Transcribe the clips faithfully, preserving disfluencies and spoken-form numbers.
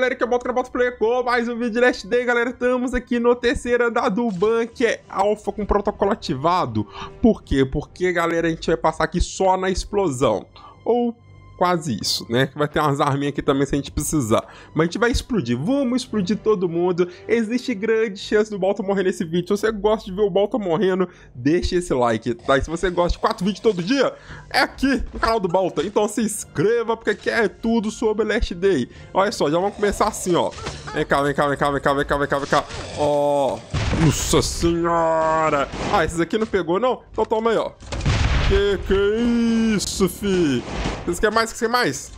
galera, que é o Boto Boto Play com mais um vídeo de Last Day, galera. Estamos aqui no terceiro andar do Ban, que é alfa com protocolo ativado. Por quê? Porque, galera, a gente vai passar aqui só na explosão. Ou quase isso, né? Vai ter umas arminhas aqui também se a gente precisar. Mas a gente vai explodir. Vamos explodir todo mundo. Existe grande chance do Balta morrer nesse vídeo. Se você gosta de ver o Balta morrendo, deixa esse like, tá? E se você gosta de quatro vídeos todo dia, é aqui no canal do Balta. Então se inscreva, porque aqui é tudo sobre Last Day. Olha só, já vamos começar assim, ó. Vem cá, vem cá, vem cá, vem cá, vem cá, vem cá, vem cá. Ó. Nossa senhora. Ah, esses aqui não pegou, não? Então toma aí, ó. Que que é isso, fi? Vocês querem mais? Vocês querem mais?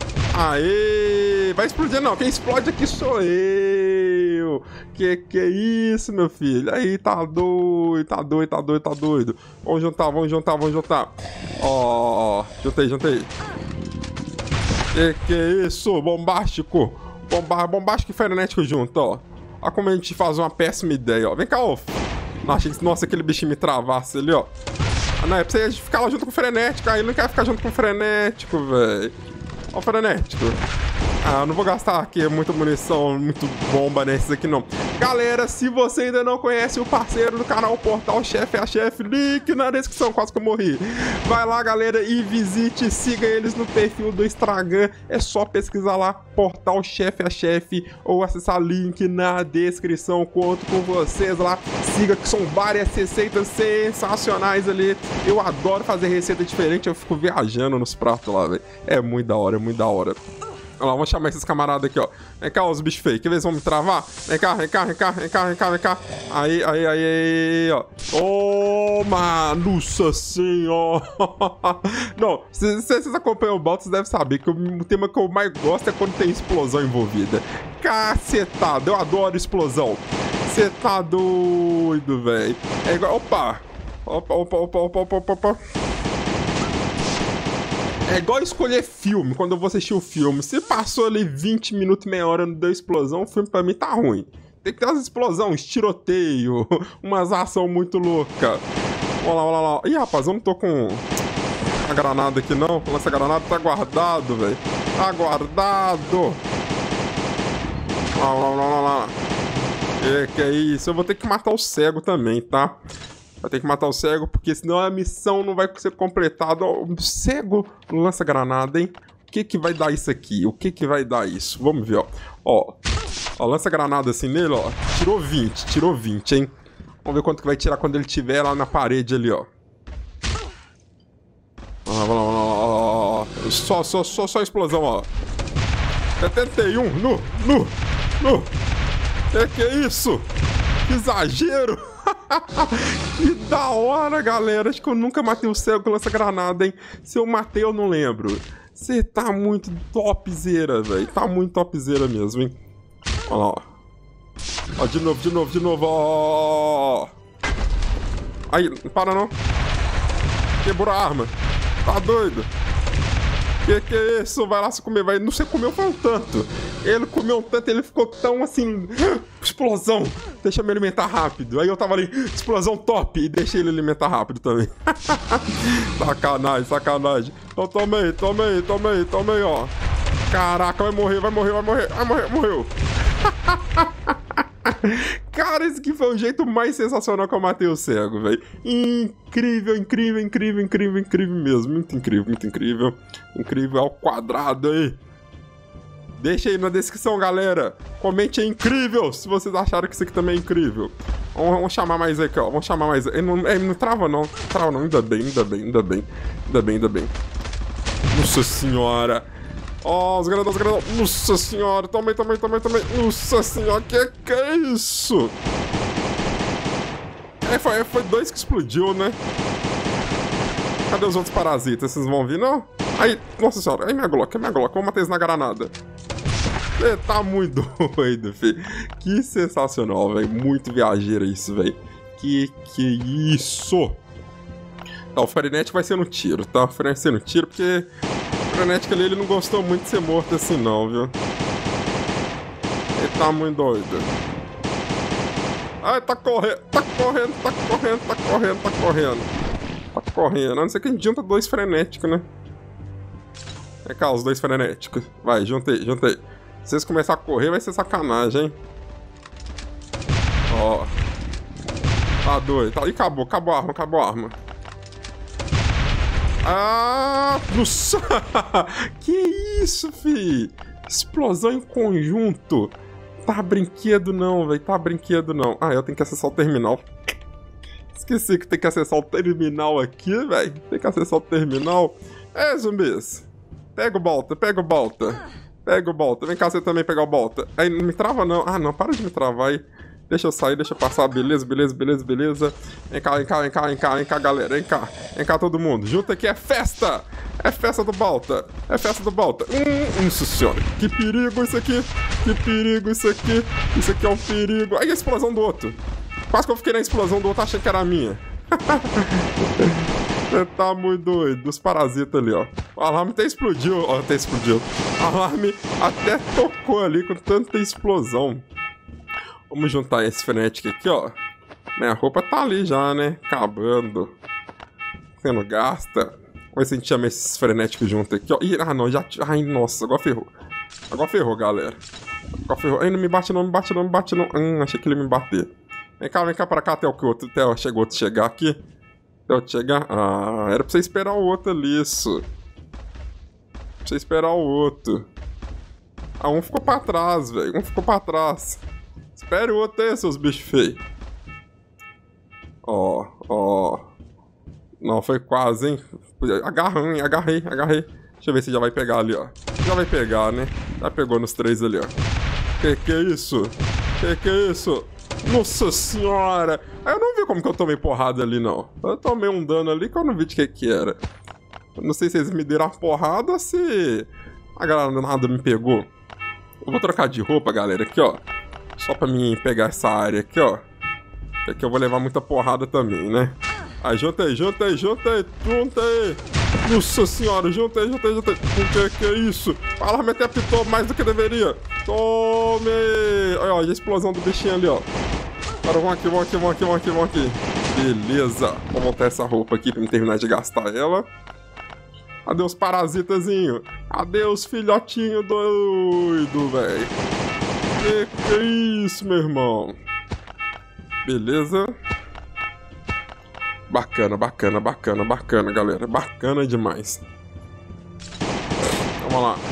Aê! Vai explodir não, quem explode aqui sou eu! Que que é isso, meu filho? Aí, tá doido, tá doido, tá doido, tá doido. Vamos juntar, vamos juntar, vamos juntar. Ó, juntei, juntei. Que que é isso? Bombástico! Bomba, bombástico e frenético junto, ó. Olha como a gente faz uma péssima ideia, ó. Vem cá, ó. Nossa, aquele bichinho me travasse ali, ó. Ah, não, é pra você ficar lá junto com o frenético. Aí ele não quer ficar junto com o frenético, velho. Ó o frenético. Ah, eu não vou gastar aqui muita munição, muito bomba nesses aqui, não. Galera, se você ainda não conhece o parceiro do canal Portal Chef a Chef, link na descrição, quase que eu morri. Vai lá, galera, e visite, siga eles no perfil do Instagram. É só pesquisar lá, Portal Chef a Chef, ou acessar link na descrição. Conto com vocês lá. Siga, que são várias receitas sensacionais ali. Eu adoro fazer receita diferente, eu fico viajando nos pratos lá, velho. É muito da hora, é muito da hora. Olha lá, vamos chamar esses camaradas aqui, ó. Vem cá, os bichos feios. Quer ver se vão me travar? Vem cá, vem cá, vem cá, vem cá, vem cá, vem cá. Aí, aí, aí, aí, ó. Toma! Nossa senhora! Não, se, se vocês acompanham o Balta, vocês devem saber que o tema que eu mais gosto é quando tem explosão envolvida. Cacetado, eu adoro explosão. Você tá doido, velho. É igual... Opa! Opa, opa, opa, opa, opa, opa. É igual escolher filme, quando eu vou assistir o filme. Se passou ali vinte minutos, meia hora, não deu explosão, o filme pra mim tá ruim. Tem que ter umas explosões, tiroteio, umas ação muito louca. Olha lá, olha lá. Ih, rapaz, eu não tô com a granada aqui, não. Lança granada tá guardado, velho. Tá guardado. Olha lá, olha lá, olha lá. Que que é isso? Eu vou ter que matar o cego também, tá? Vai ter que matar o cego, porque senão a missão não vai ser completada. O cego lança granada, hein? O que que vai dar isso aqui? O que que vai dar isso? Vamos ver, ó. Ó, ó, lança granada assim nele, ó. Tirou vinte, tirou vinte, hein? Vamos ver quanto que vai tirar quando ele estiver lá na parede ali, ó. Vamos lá, vamos lá, vamos lá. Só, só, só, só explosão, ó. setenta e um, nu, nu, nu. Que que é isso? Que exagero! Que da hora, galera. Acho que eu nunca matei o cego com essa granada, hein? Se eu matei, eu não lembro. Você tá muito topzera, velho. Tá muito topzera mesmo, hein? Olha lá, ó. Ó, de novo, de novo, de novo, ó. Aí, não para não. Quebrou a arma. Tá doido? Que que é isso? Vai lá se comer, vai. Não sei, comeu foi um tanto. Ele comeu um tanto, ele ficou tão assim. Explosão! Deixa eu me alimentar rápido. Aí eu tava ali, explosão top, e deixei ele alimentar rápido também. Sacanagem, sacanagem. Então toma aí, toma aí, toma aí, toma aí, ó. Caraca, vai morrer, vai morrer, vai morrer, vai morrer, morreu. Cara, esse aqui foi o jeito mais sensacional que eu matei o cego, velho. Incrível, incrível, incrível, incrível, incrível mesmo. Muito incrível, muito incrível. Incrível ao quadrado aí. Deixa aí na descrição, galera. Comente aí, incrível, se vocês acharam que isso aqui também é incrível. Vamos, vamos chamar mais aí, ó. Vamos chamar mais. Ele não, ele não trava, não. Trava, não. Ainda bem, ainda bem, ainda bem. Ainda bem, ainda bem. Nossa senhora. Ó, oh, os grandão, os grandão. Nossa senhora. Tomei, tomei, tomei, tomei. Nossa senhora, que que é isso? É, foi, foi dois que explodiu, né? Cadê os outros parasitas? Vocês vão vir, não? Aí, nossa senhora. Aí, minha Glock, minha Glock. Vamos matar eles na granada. Você tá muito doido, filho. Que sensacional, velho. Muito viajeiro isso, velho. Que que isso? Tá, o frenético vai ser no tiro, tá? O frenético vai ser no tiro, porque o frenético ali, ele não gostou muito de ser morto assim, não, viu? Ele tá muito doido. Ai, tá correndo, tá correndo, tá correndo, tá correndo, tá correndo. Tá correndo. A não ser que a gente junta dois frenéticos, né? É cá, os dois frenéticos. Vai, juntei, juntei. Se vocês começarem a correr, vai ser sacanagem, hein? Ó. Tá doido. Tá... Ih, acabou. Acabou a arma. Acabou a arma. Ah! Nossa! Que isso, fi? Explosão em conjunto. Tá brinquedo não, velho. Tá brinquedo não. Ah, eu tenho que acessar o terminal. Esqueci que tem que acessar o terminal aqui, velho. Tem que acessar o terminal. É, zumbis. Pega o Balta, pega o Balta. Pega o Balta. Vem cá você também pegar o Balta. Aí, não me trava não. Ah, não. Para de me travar aí. Deixa eu sair, deixa eu passar. Beleza, beleza, beleza, beleza. Vem cá, vem cá, vem cá, vem cá, vem cá, galera. Vem cá. Vem cá todo mundo. Junta aqui, é festa. É festa do Balta. É festa do Balta. Hum, nossa senhora. Que perigo isso aqui. Que perigo isso aqui. Isso aqui é um perigo. Aí a explosão do outro. Quase que eu fiquei na explosão do outro achando que era a minha. Você tá muito doido. Dos parasitas ali, ó. O alarme até explodiu. Ó, até explodiu. O alarme até tocou ali com tanta explosão. Vamos juntar esse frenético aqui, ó. Minha roupa tá ali já, né? Acabando. Sendo gasta. Vamos ver se a gente chama esses frenéticos junto aqui, ó. Ih, ah, não, já... Ai, nossa, agora ferrou. Agora ferrou, galera. Agora ferrou. Ai, não me bate não, me bate não, me bate não. Hum, achei que ele ia me bater. Vem cá, vem cá pra cá até o que o outro... Até o chegou outro chegar aqui. Até o outro chegar... Ah, era pra você esperar o outro ali, isso. Pra você esperar o outro. Ah, um ficou pra trás, velho. Um ficou pra trás. Espere o outro aí, seus bichos feios. Ó, ó. Não, foi quase, hein? Agarra, hein? Agarrei, agarrei. Deixa eu ver se já vai pegar ali, ó. Já vai pegar, né? Já pegou nos três ali, ó. Que que é isso? Que que é isso? Nossa senhora! Eu não vi como que eu tomei porrada ali, não. Eu tomei um dano ali que eu não vi de que que era. Eu não sei se eles me deram a porrada ou se a galera nada me pegou. Eu vou trocar de roupa, galera, aqui, ó. Só pra mim pegar essa área aqui, ó. Que aqui eu vou levar muita porrada também, né? Aí, junta aí, junta aí, junta aí, junta aí. Nossa senhora, junta aí, junta aí, junta aí. O que que é isso? O alarme até apitou mais do que deveria. Tome! Olha, ó, a explosão do bichinho ali, ó. Agora vamos aqui, vamos aqui, vamos aqui, vamos aqui, vamos aqui. Beleza. Vou voltar essa roupa aqui pra me terminar de gastar ela. Adeus, parasitazinho. Adeus, filhotinho doido, velho. Que que é isso, meu irmão? Beleza. Bacana, bacana, bacana, bacana, galera. Bacana demais. Vamos lá.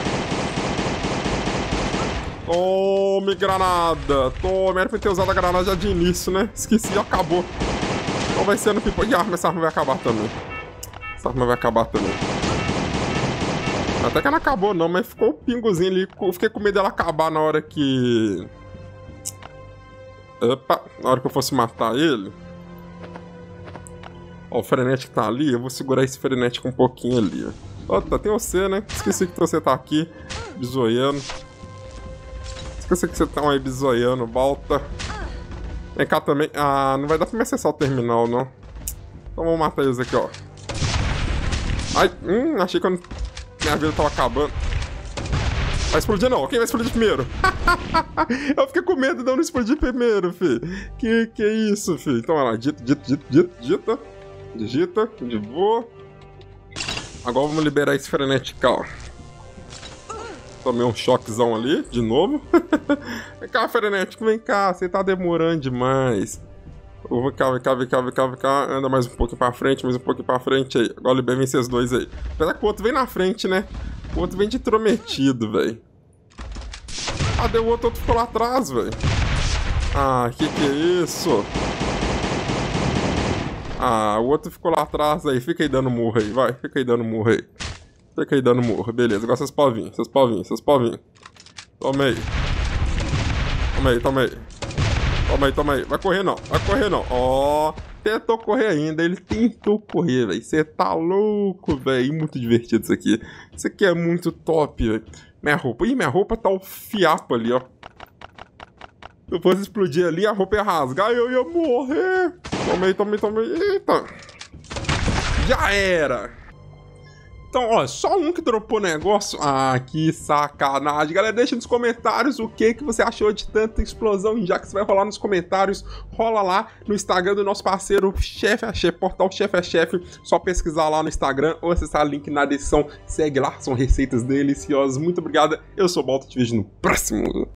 Tome granada. Tome. Era pra ter usado a granada já de início, né? Esqueci, acabou. Então vai ser no pipo. Ih, arma, essa arma vai acabar também. Essa arma vai acabar também. Até que não acabou não, mas ficou um pingozinho ali. Eu fiquei com medo dela acabar na hora que... Opa, na hora que eu fosse matar ele. Ó, o frenético tá ali. Eu vou segurar esse frenético um pouquinho ali, ó. Ó, tá, tem você, né? Esqueci que você tá aqui, bizoiando. Esqueci que você tá aí bizoiando, volta. Vem cá também. Ah, não vai dar pra me acessar o terminal, não. Então vamos matar eles aqui, ó. Ai, hum, achei que eu não... Minha vida tava acabando. Vai explodir não, quem vai explodir primeiro? Eu fiquei com medo de eu não explodir primeiro, fi. Que que é isso, fi? Então, vai lá, dita, dita, dita, dita, dita. Digita, de boa. Agora vamos liberar esse frenetical. Tomei um choquezão ali, de novo. Vem cá, frenético, vem cá, você tá demorando demais. Vem cá, vem cá, vem cá, vem cá, vem cá. Anda mais um pouquinho pra frente, mais um pouquinho pra frente aí. Agora libera esses dois aí. Apesar que o outro vem na frente, né? O outro vem de intrometido, velho. Cadê o outro? O outro ficou lá atrás, velho. Ah, que que é isso? Ah, o outro ficou lá atrás aí. Fica aí dando murro aí, vai. Fica aí dando murro aí. Fica aí dando murro. Beleza, agora seus povinhos, seus povinhos, seus povinhos. Toma aí. Toma aí, toma aí. Toma aí, toma aí. Vai correr não, vai correr não. Ó, oh, tentou correr ainda. Ele tentou correr, velho. Você tá louco, velho. Muito divertido isso aqui. Isso aqui é muito top, velho. Minha roupa. Ih, minha roupa tá o fiapo ali, ó. Se eu fosse explodir ali, a roupa ia rasgar e eu ia morrer. Toma aí, toma aí, toma aí. Eita. Já era. Então, ó, só um que dropou negócio. Ah, que sacanagem. Galera, deixa nos comentários o que, que você achou de tanta explosão. Já que você vai rolar nos comentários, rola lá no Instagram do nosso parceiro Chefe a Chefe, portal Chefe a Chefe. Só pesquisar lá no Instagram ou acessar o link na descrição. Segue lá, são receitas deliciosas. Muito obrigado. Eu sou o Balto, te vejo no próximo.